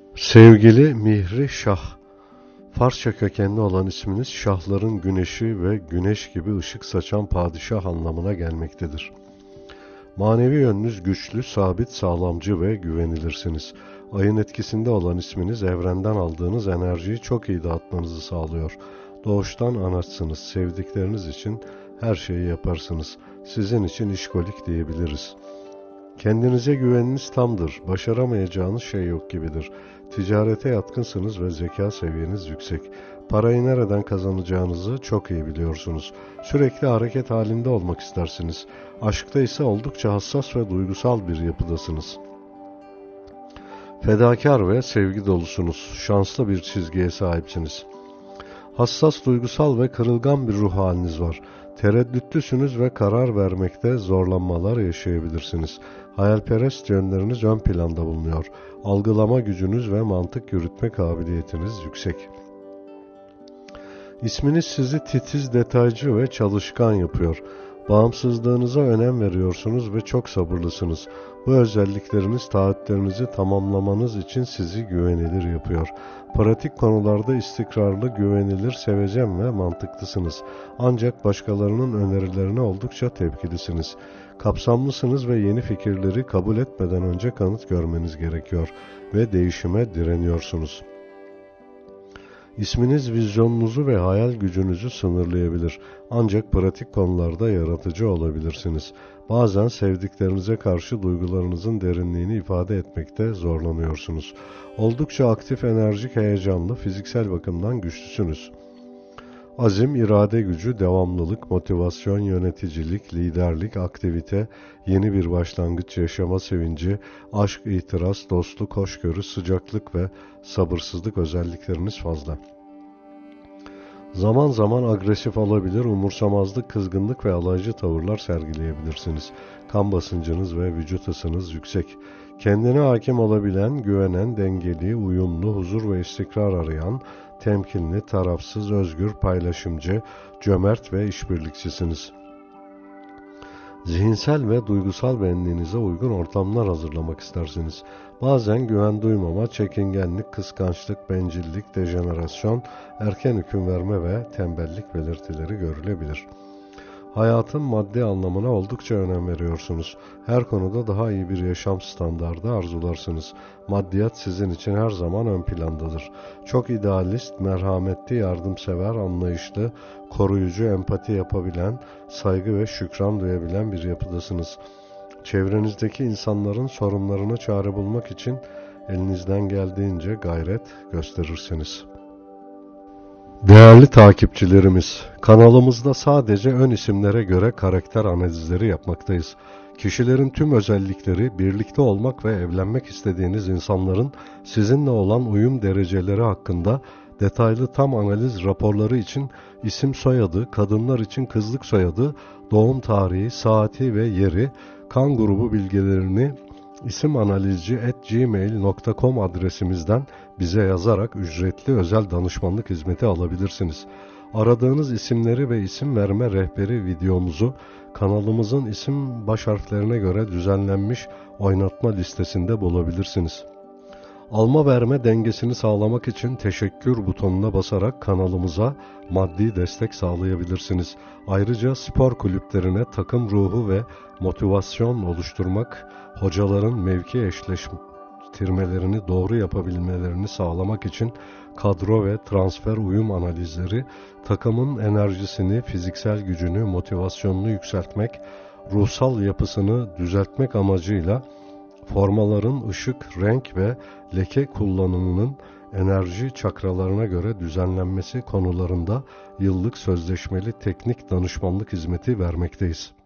Sevgili Mihri Şah, Farsça kökenli olan isminiz şahların güneşi ve güneş gibi ışık saçan padişah anlamına gelmektedir. Manevi yönünüz güçlü, sabit, sağlamcı ve güvenilirsiniz. Ayın etkisinde olan isminiz evrenden aldığınız enerjiyi çok iyi dağıtmanızı sağlıyor. Doğuştan anaçsınız, sevdikleriniz için her şeyi yaparsınız. Sizin için işkolik diyebiliriz. Kendinize güveniniz tamdır, başaramayacağınız şey yok gibidir. Ticarete yatkınsınız ve zeka seviyeniz yüksek. Parayı nereden kazanacağınızı çok iyi biliyorsunuz. Sürekli hareket halinde olmak istersiniz. Aşkta ise oldukça hassas ve duygusal bir yapıdasınız. Fedakar ve sevgi dolusunuz. Şanslı bir çizgiye sahipsiniz. Hassas, duygusal ve kırılgan bir ruh haliniz var. Tereddütlüsünüz ve karar vermekte zorlanmalar yaşayabilirsiniz. Hayalperest yönleriniz ön planda bulunuyor. Algılama gücünüz ve mantık yürütme kabiliyetiniz yüksek. İsminiz sizi titiz, detaycı ve çalışkan yapıyor. Bağımsızlığınıza önem veriyorsunuz ve çok sabırlısınız. Bu özellikleriniz taahhütlerinizi tamamlamanız için sizi güvenilir yapıyor. Pratik konularda istikrarlı, güvenilir, sevecen ve mantıklısınız. Ancak başkalarının önerilerine oldukça tepkilisiniz. Kapsamlısınız ve yeni fikirleri kabul etmeden önce kanıt görmeniz gerekiyor ve değişime direniyorsunuz. İsminiz vizyonunuzu ve hayal gücünüzü sınırlayabilir. Ancak pratik konularda yaratıcı olabilirsiniz. Bazen sevdiklerinize karşı duygularınızın derinliğini ifade etmekte zorlanıyorsunuz. Oldukça aktif, enerjik, heyecanlı, fiziksel bakımdan güçlüsünüz. Azim, irade gücü, devamlılık, motivasyon, yöneticilik, liderlik, aktivite, yeni bir başlangıç, yaşama sevinci, aşk, itiraz, dostluk, hoşgörü, sıcaklık ve sabırsızlık özellikleriniz fazla. Zaman zaman agresif olabilir, umursamazlık, kızgınlık ve alaycı tavırlar sergileyebilirsiniz. Kan basıncınız ve vücut ısınız yüksek. Kendine hakim olabilen, güvenen, dengeli, uyumlu, huzur ve istikrar arayan, temkinli, tarafsız, özgür, paylaşımcı, cömert ve işbirlikçisiniz. Zihinsel ve duygusal benliğinize uygun ortamlar hazırlamak istersiniz. Bazen güven duymama, çekingenlik, kıskançlık, bencillik, dejenerasyon, erken hüküm verme ve tembellik belirtileri görülebilir. Hayatın maddi anlamına oldukça önem veriyorsunuz. Her konuda daha iyi bir yaşam standardı arzularsınız. Maddiyat sizin için her zaman ön plandadır. Çok idealist, merhametli, yardımsever, anlayışlı, koruyucu, empati yapabilen, saygı ve şükran duyabilen bir yapıdasınız. Çevrenizdeki insanların sorunlarına çare bulmak için elinizden geldiğince gayret gösterirsiniz. Değerli takipçilerimiz, kanalımızda sadece ön isimlere göre karakter analizleri yapmaktayız. Kişilerin tüm özellikleri, birlikte olmak ve evlenmek istediğiniz insanların sizinle olan uyum dereceleri hakkında detaylı tam analiz raporları için isim soyadı, kadınlar için kızlık soyadı, doğum tarihi, saati ve yeri, kan grubu bilgilerini isimanalizci@gmail.com adresimizden bize yazarak ücretli özel danışmanlık hizmeti alabilirsiniz. Aradığınız isimleri ve isim verme rehberi videomuzu kanalımızın isim baş harflerine göre düzenlenmiş oynatma listesinde bulabilirsiniz. Alma verme dengesini sağlamak için teşekkür butonuna basarak kanalımıza maddi destek sağlayabilirsiniz. Ayrıca spor kulüplerine takım ruhu ve motivasyon oluşturmak, hocaların mevki eşleştirmelerini doğru yapabilmelerini sağlamak için kadro ve transfer uyum analizleri, takımın enerjisini, fiziksel gücünü, motivasyonunu yükseltmek, ruhsal yapısını düzeltmek amacıyla formaların ışık, renk ve leke kullanımının enerji çakralarına göre düzenlenmesi konularında yıllık sözleşmeli teknik danışmanlık hizmeti vermekteyiz.